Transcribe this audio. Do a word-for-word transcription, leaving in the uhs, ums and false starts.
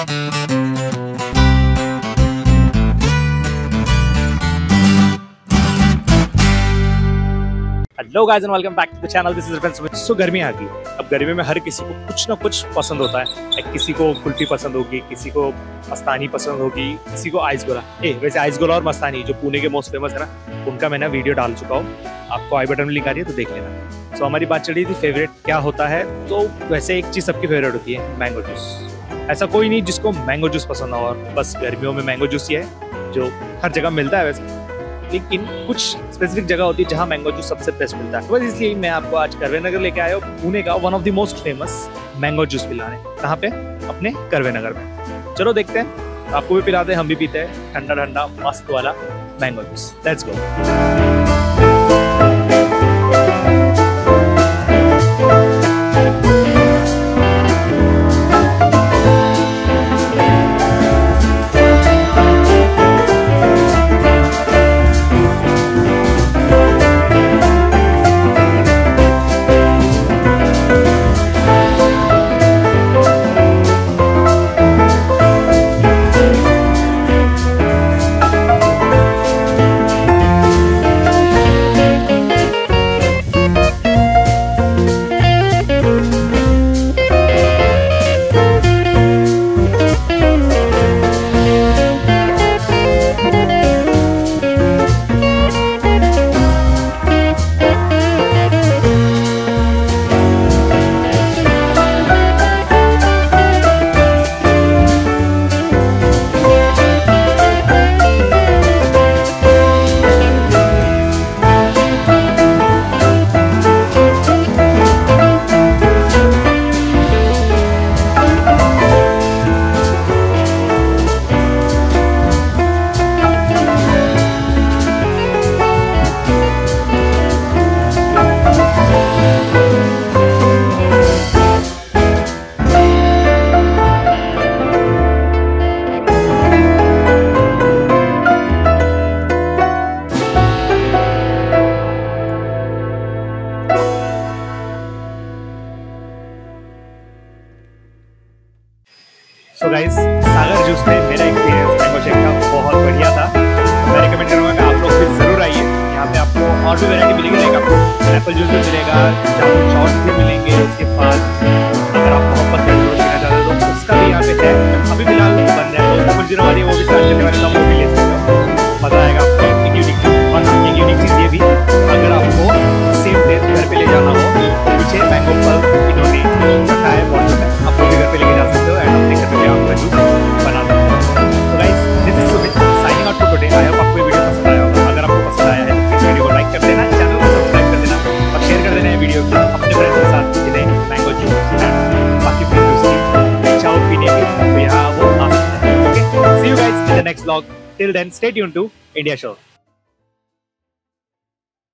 Hello guys and welcome back to the channel. This is reference Sumit. So गर्मी आ गई। अब गर्मी में हर किसी को कुछ ना कुछ पसंद होता है। किसी को कुल्फी पसंद होगी, किसी को मस्तानी पसंद होगी, किसी को आइस गोला। ए वैसे आइस गोला और मस्तानी जो पुणे के मोस्ट फेमस है ना, उनका मैंने वीडियो डाल चुका हूँ। आपको आई बटन में लिंक आ रही है तो देख लेना। सो so, हमारी बात चल रही थी फेवरेट क्या होता है। तो वैसे एक चीज़ सबकी फेवरेट होती है, मैंगो जूस। ऐसा कोई नहीं जिसको मैंगो जूस पसंद हो, और बस गर्मियों में मैंगो जूस ही है जो हर जगह मिलता है वैसे, लेकिन कुछ स्पेसिफिक जगह होती है जहाँ मैंगो जूस सबसे बेस्ट मिलता है। बस इसलिए मैं आपको आज करवे नगर लेके आया हूँ, पुणे का one of the most famous mango juice पिलाने। कहाँ पे? अपने करवे नगर में। चलो देखते हैं, आपको भी पिलाते हैं, हम भी पीते हैं ठंडा ठंडा मस्त वाला mango juice. Let's go. So guys, Sagar juice में मेरा एक्सपीरियंस मैंगो शेक का बहुत बढ़िया था। मैं रिकमेंड करूँगा कि आप लोग भी जरूर आइए। यहाँ पे आपको और भी वैरायटी मिलेगी, लाइक आपको एप्पल जूस भी मिलेगा, जामुन शॉट्स भी मिलेंगे। उसके बाद अगर आप मोहब्बत का जूस पीना चाहते हो तो उसका भी यहाँ पे है। अभी फिलहाल बन रहा है, डबल जीरो वाली वो भी स्टार्ट करने वाले, तो वो भी ले सकते हो। मजा आएगा आपको। एक यूनिक और एक यूनिक चीज़ ये भी, अगर आपको सेम टेस्ट घर पे ले जाना हो, पीछे मैंगो पल्प इन्होंने रखा है बॉटल में, आप वो भी घर पे लेके जा सकते हो एंड अपने घर पे आपका जूस बना सकते हो। तो guys, this is Sumit signing out for today. I hope आपको ये वीडियो पसंद आया होगा। अगर आपको पसंद आया है तो वीडियो को लाइक कर देना, चैनल को सब्सक्राइब कर देना और शेयर कर देना ये वीडियो को अपने फ्रेंड्स के साथ, जिन्हें मैंगो जूस एंड बाकी फ्रूट जूस की इच्छा हो पीने की, तो यहाँ वो आ सकते हैं। Okay, see you guys in the next vlog. Till then stay tuned to India show.